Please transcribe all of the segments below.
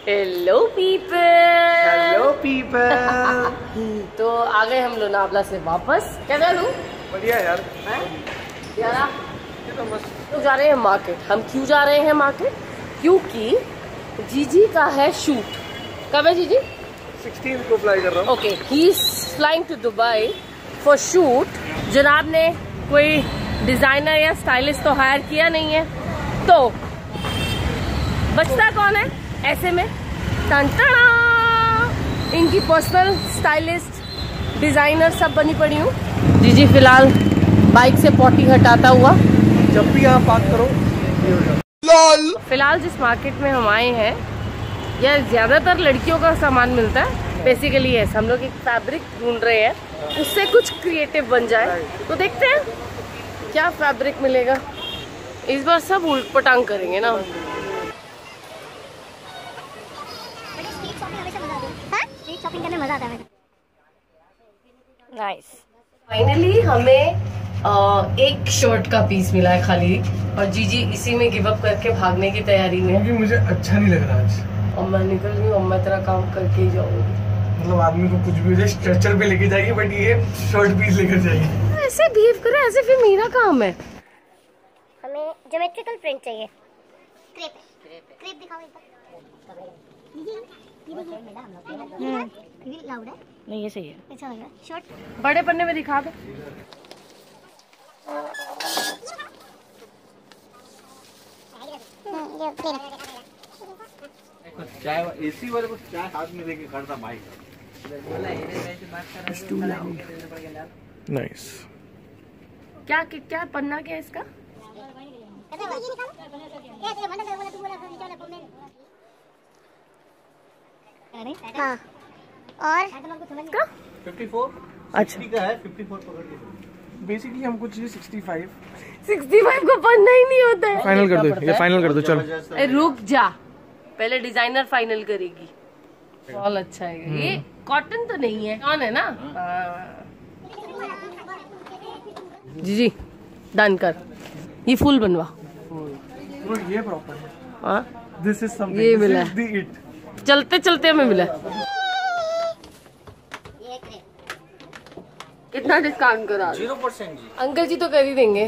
Hello people. Hello people. तो आ गए हम लोनावला से वापस। कैसा तू? बढ़िया यार। यार तो जा रहे हैं मार्केट। हम क्यों जा रहे हैं मार्केट? क्योंकि जीजी का है शूट। कब है जीजी? 16 को फ्लाई कर रहा हूँ। Okay, he is flying to Dubai for shoot. जनाब ने कोई डिजाइनर या स्टाइलिस्ट तो हायर किया नहीं है, तो बचता कौन है ऐसे में? टन-टना! इनकी पर्सनल स्टाइलिस्ट डिजाइनर सब बनी पड़ी हूँ। जीजी फिलहाल बाइक से पॉटी हटाता हुआ। जब भी आप बात करो फिलहाल जिस मार्केट में हम आए हैं, यह ज्यादातर लड़कियों का सामान मिलता है। बेसिकली यस, हम लोग एक फैब्रिक ढूंढ रहे हैं, उससे कुछ क्रिएटिव बन जाए। तो देखते हैं क्या फैब्रिक मिलेगा। इस बार सब उल्ट पटांग करेंगे ना। शॉपिंग करने मजा आता है। नाइस। फाइनली हमें एक शर्ट का पीस मिला है खाली, और जीजी इसी में गिव अप करके भागने की तैयारी में है। क्योंकि मुझे अच्छा नहीं लग रहा आज। और मैं निकल रही हूँ, मैं तेरा काम करके ही जाऊंगी। मतलब आदमी को कुछ भी स्ट्रेचर पे लेके जाएगी, बट ये शर्ट पीस लेकर जाएगी। ऐसे बिहेव करे ऐसे फिर मेरा काम है। हमें ज्योमेट्रिकल प्रिंट चाहिए। क्रेप दिखाओ एक बार। ये भी लाउड है। नहीं, ये सही है। अच्छा लग रहा है। शर्ट बड़े पन्ने में दिखा दे। ये प्लेन कुछ चाय एसी वाले को चाय हाथ में लेके करता भाई। नाइस। क्या क्या पन्ना क्या है इसका? हाँ, और 54 अच्छा का है, 54 पकड़ के। बेसिकली हमको चाहिए 65। 65 को पन्ना ही नहीं होता है। फाइनल कर दो, ये फाइनल कर दो चलो। रुक जा, पहले डिजाइनर फाइनल करेगी। बहुत अच्छा है ये। कॉटन तो नहीं है, कौन है ना? जी डन कर, ये फुल बनवा। ये प्रॉपर है। हाँ दिस इज समथिंग, ये मिला दिस इज द इट। चलते चलते हमें मिला। कितना डिस्काउंट करा? 0% जी। अंकल जी तो कर ही देंगे।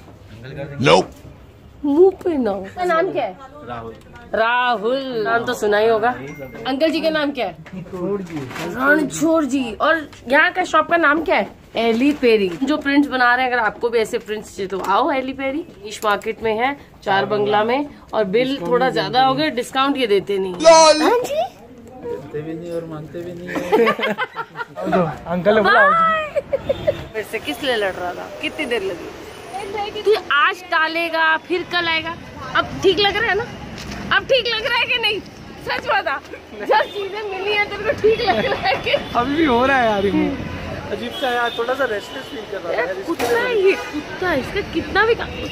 मुंह पे ना। उसका नाम क्या है? राहुल। राहुल नाम तो सुना ही होगा। अंकल जी का नाम क्या है? रणछोड़ जी। और यहाँ का शॉप का नाम क्या है? Eli peri. जो प्रिंट्स बना रहे हैं, अगर आपको भी ऐसे प्रिंट्स चाहिए तो आओ एली पेरी। ईश मार्केट में है, 4 बंगला में। और बिल थोड़ा ज्यादा हो गया, डिस्काउंट ये देते नहीं। हाँ जी, देते भी नहीं और मांगते भी नहीं है। अंकल ने बोला फिर से किस लिए लड़ रहा था? कितनी देर लगी? तू आज टालेगा फिर कल आएगा। अब ठीक लग रहा है ना? अब ठीक लग रहा है कि नहीं? सच बता, जब चीजें मिली है तेरे को ठीक लग रहा है कि? अभी भी हो रहा है यार, अजीब सा यार, थोड़ा सा रेस्टलेस फील कर रहा है। कुत्ता है ये, कुत्ता है। इसका कितना भी कहाँ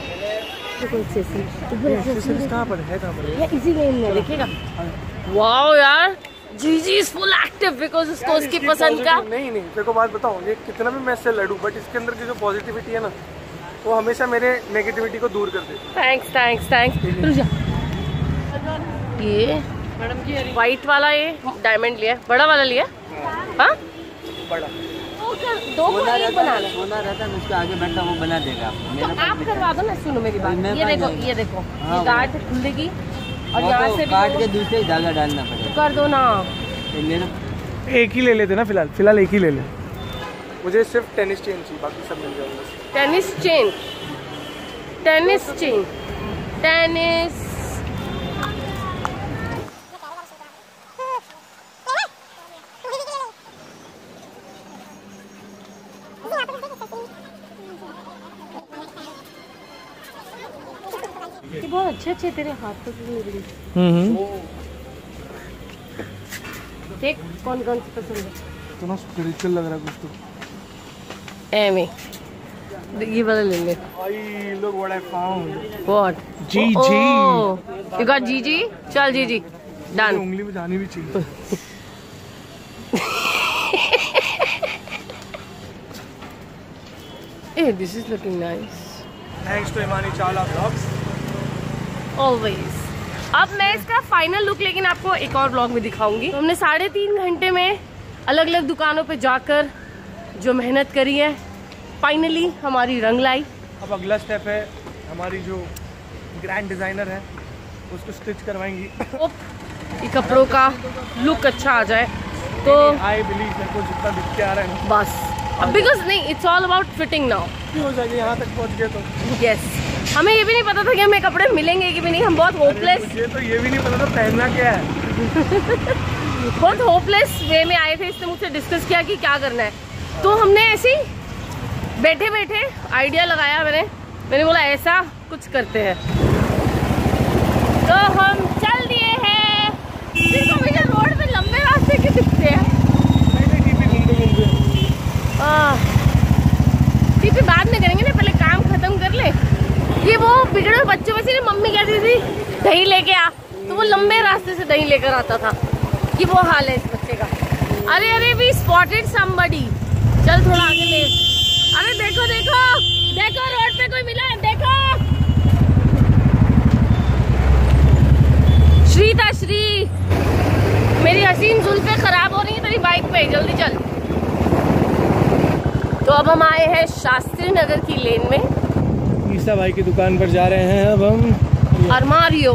पर है, कहाँ पर है? या इसी लाइन में देखेगा। वाओ यार, जीजी इज फुल एक्टिव बिकॉज़ उसको उसकी पसंद का। नहीं तेरे को बात बताऊं, ये कितना भी मैं इससे लड़ूं, बट इसके अंदर की जो पॉजिटिविटी है ना, वो हमेशा मेरे नेगेटिविटी को दूर कर देती है। Thanks thanks thanks. रुक जा। ये मैडम जी व्हाइट वाला, ये डायमंड लिया, बड़ा वाला लिया। हाँ बड़ा दो को एक बनाना। सोना रहता है, उसके आगे बैठा वो बना देगा आपको। तो आप करवा दो ना। सुनो मेरी बात, ये देखो ये देखो, हाँ, ये गांठ खुलेगी और यहाँ से भी काट के दूसरे ही धागा डालना पड़ेगा। कर दो ना। एक ही ले लेते ना, फिलहाल एक ही ले ले। मुझे सिर्फ टेनिस चेन चाहिए, बाकी सब मिल जाएगा। Tennis chain, tennis chain, tennis. ये बहुत अच्छे तेरे हाथों की। देख कौन कौन सी पसंद है। इतना स्पिरिचुअल लग रहा है कुछ तो। एमी ये वाला ले ले। I look what I found. What? GG. You got GG? चल जीजी डन। उंगली में जानी भी चाहिए। Hey, this is looking nice. Thanks to Imani Chala Vlogs. Always. अब मैं इसका फाइनल लुक लेकिन आपको एक और ब्लॉग में दिखाऊंगी। तो हमने 3.5 घंटे में अलग अलग दुकानों पे जाकर जो मेहनत करी है, फाइनली हमारी रंग लाई। अब अगला स्टेप है, हमारी जो ग्रैंड डिजाइनर है उसको स्टिच करवाएंगी। ये कपड़ों का लुक अच्छा आ जाए तो आई बिलीव मेरे को जितना दिख के आ रहा है बस, बिकॉज नहीं, it's all about fitting now. हो जाएगी यहाँ तक पहुँच गए तो। यस, हमें ये भी नहीं पता था कि हमें कपड़े मिलेंगे कि भी नहीं। हम बहुत होपलेस, मुझे तो ये भी नहीं पता था पहनना क्या है। बहुत होपलेस वे में आए थे। इसने मुझसे डिस्कस किया कि क्या करना है, तो हमने ऐसे ही बैठे बैठे आइडिया लगाया। मैंने बोला ऐसा कुछ करते हैं, तो हम चल दिए हैं। फिर हमेशा रोड पे लंबे रास्ते के दिखते हैं। टीपी बाद में करेंगे ना, पहले काम खत्म कर ले। ये वो बिगड़े बच्चों में से मम्मी कहती थी दही लेके आ, तो वो लंबे रास्ते से दही लेकर आता था। ये वो हाल है इस बच्चे का। अरे अरे वी स्पॉटेड समबडी, चल थोड़ा आगे ले। अरे देखो देखो देखो, रोड पे कोई मिला है, देखो। श्रीता श्री, मेरी हसीन जुल्फे खराब हो रही है तेरी बाइक पे, जल्दी चल। तो अब हम आए हैं शास्त्री नगर की लेन में। ईसा भाई की दुकान पर जा रहे हैं अब हम। अरमारियो।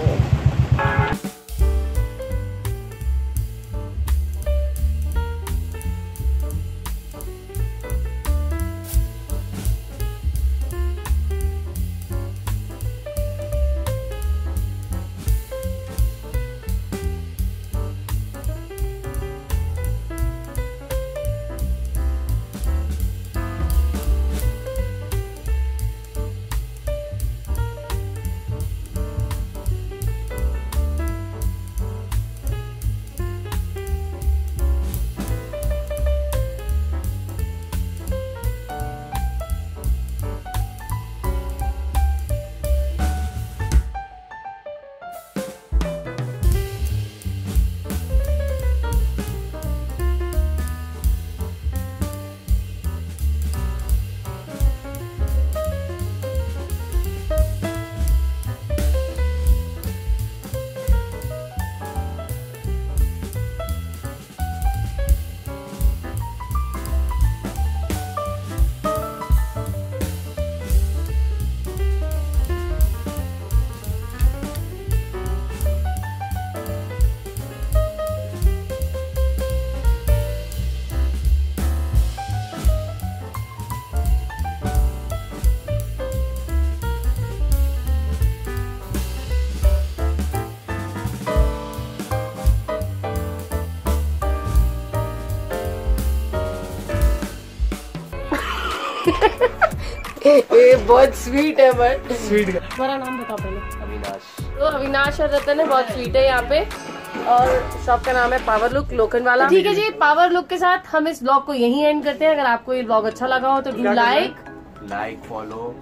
ये बहुत स्वीट है, बट स्वीट का तुम्हारा नाम बताओ पहले। अविनाश। तो अविनाश और रतन है, बहुत स्वीट है यहाँ पे। और शॉप का नाम है पावर लुक लोखंड वाला। ठीक है जी, पावर लुक के साथ हम इस ब्लॉग को यहीं एंड करते हैं। अगर आपको ये ब्लॉग अच्छा लगा हो तो do like follow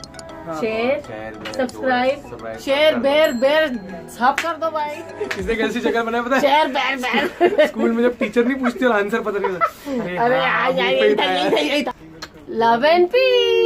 share subscribe. Share बेर बेर सब कर दो भाई। किसने कैसी जगह बनाया पता है? शेयर बेर बेर। स्कूल में जब टीचर नहीं पूछती और आंसर पता नहीं होता। अरे आ जाइए, लव एंड पीस।